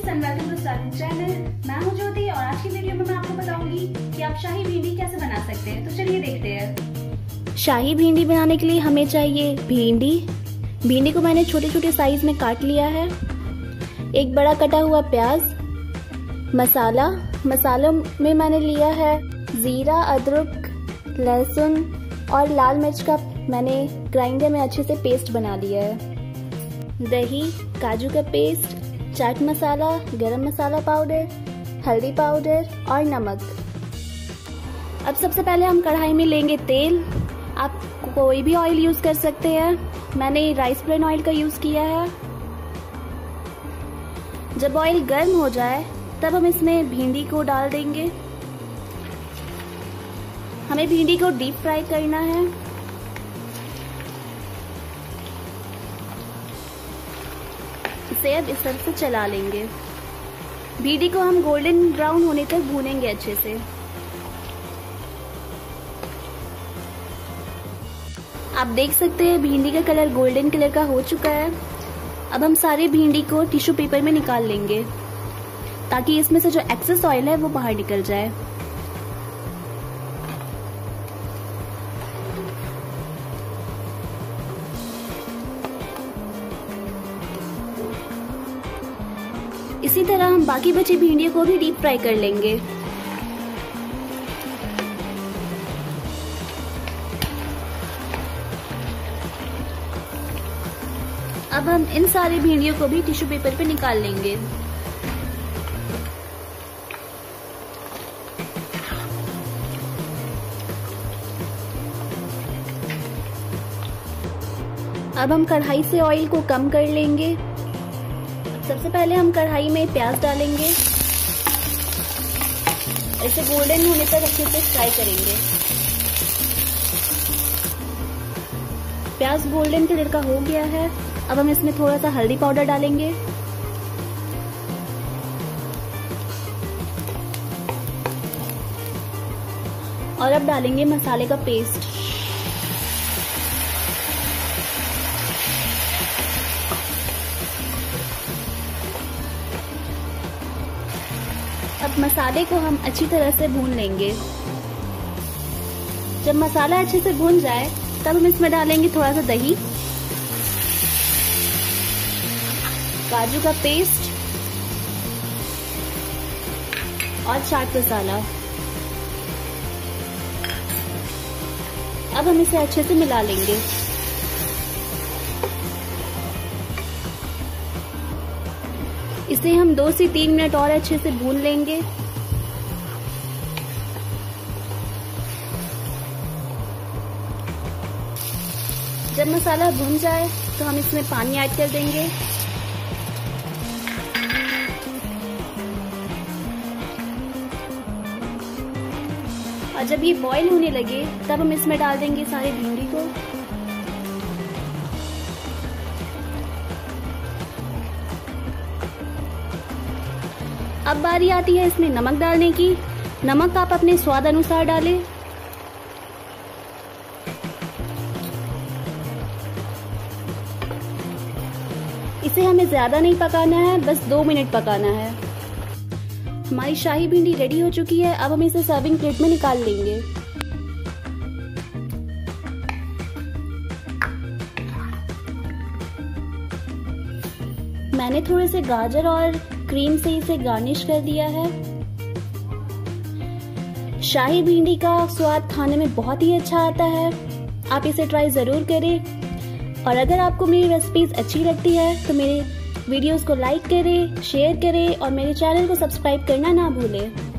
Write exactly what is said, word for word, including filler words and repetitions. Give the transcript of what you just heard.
And welcome to restaurant channel. मैं हूं ज्योति और आज की वीडियो में मैं आपको बताऊंगी कि आप शाही भिंडी कैसे बना सकते हैं। तो चलिए देखते हैं। शाही भिंडी बनाने के लिए हमें चाहिए भिंडी। भिंडी को मैंने छोटे छोटे साइज में काट लिया है। एक बड़ा कटा हुआ प्याज, मसाला मसालों में मैंने लिया है जीरा, अदरक, लहसुन और लाल मिर्च का मैंने ग्राइंडर में अच्छे से पेस्ट बना लिया है। दही, काजू का पेस्ट, चाट मसाला, गरम मसाला पाउडर, हल्दी पाउडर और नमक। अब सबसे पहले हम कढ़ाई में लेंगे तेल। आप कोई भी ऑयल यूज कर सकते हैं। मैंने राइस ब्रान ऑयल का यूज किया है। जब ऑयल गर्म हो जाए तब हम इसमें भिंडी को डाल देंगे। हमें भिंडी को डीप फ्राई करना है। इसे अब इस तरह से चला लेंगे। भिंडी को हम गोल्डन ब्राउन होने तक भूनेंगे अच्छे से। आप देख सकते हैं भिंडी का कलर गोल्डन कलर का हो चुका है। अब हम सारे भिंडी को टिश्यू पेपर में निकाल लेंगे ताकि इसमें से जो एक्सेस ऑयल है वो बाहर निकल जाए। इसी तरह हम बाकी बची भिंडियों को भी डीप फ्राई कर लेंगे। अब हम इन सारी भिंडियों को भी टिश्यू पेपर पे निकाल लेंगे। अब हम कढ़ाई से ऑयल को कम कर लेंगे। सबसे पहले हम कढ़ाई में प्याज डालेंगे। इसे गोल्डन होने तक अच्छे से फ्राई करेंगे। प्याज गोल्डन कलर का हो गया है। अब हम इसमें थोड़ा सा हल्दी पाउडर डालेंगे। और अब डालेंगे मसाले का पेस्ट। अब मसाले को हम अच्छी तरह से भून लेंगे। जब मसाला अच्छे से भून जाए तब हम इसमें डालेंगे थोड़ा सा दही, काजू का पेस्ट और चाट मसाला। अब हम इसे अच्छे से मिला लेंगे। इसे हम दो से तीन मिनट और अच्छे से भून लेंगे। जब मसाला भून जाए तो हम इसमें पानी ऐड कर देंगे। और जब ये बॉईल होने लगे तब हम इसमें डाल देंगे सारी भिंडी को। अब बारी आती है इसमें नमक डालने की। नमक आप अपने स्वाद अनुसार डालें। इसे हमें ज्यादा नहीं पकाना है, बस दो मिनट पकाना है। हमारी शाही भिंडी रेडी हो चुकी है। अब हम इसे सर्विंग प्लेट में निकाल लेंगे। मैंने थोड़े से गाजर और क्रीम से इसे गार्निश कर दिया है। शाही भिंडी का स्वाद खाने में बहुत ही अच्छा आता है। आप इसे ट्राई जरूर करें। और अगर आपको मेरी रेसिपीज अच्छी लगती है तो मेरे वीडियोस को लाइक करें, शेयर करें और मेरे चैनल को सब्सक्राइब करना ना भूलें।